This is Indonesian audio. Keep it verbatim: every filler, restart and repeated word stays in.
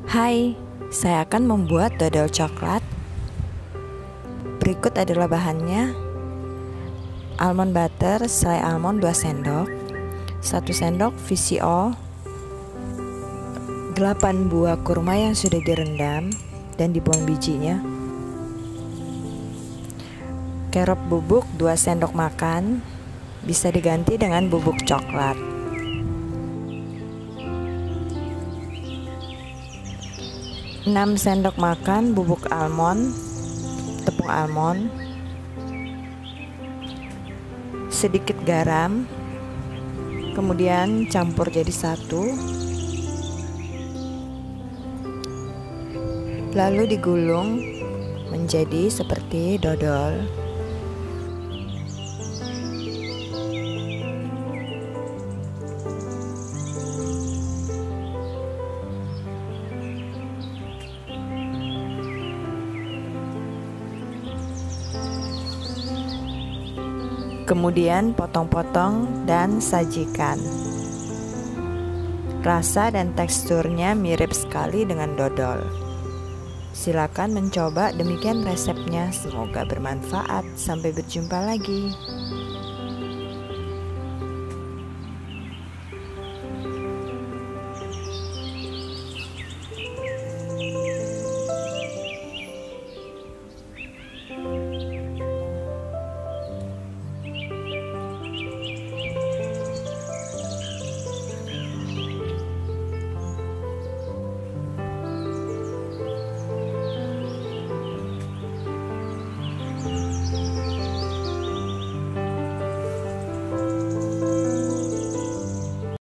Hai, saya akan membuat dodol coklat. Berikut adalah bahannya: almond butter, selai almond dua sendok, satu sendok V C O, delapan buah kurma yang sudah direndam dan dibuang bijinya, kerop bubuk dua sendok makan, bisa diganti dengan bubuk coklat, enam sendok makan bubuk almond, tepung almond, sedikit garam, kemudian campur jadi satu, lalu digulung menjadi seperti dodol. Kemudian potong-potong dan sajikan. Rasa dan teksturnya mirip sekali dengan dodol. Silakan mencoba, demikian resepnya. Semoga bermanfaat. Sampai berjumpa lagi.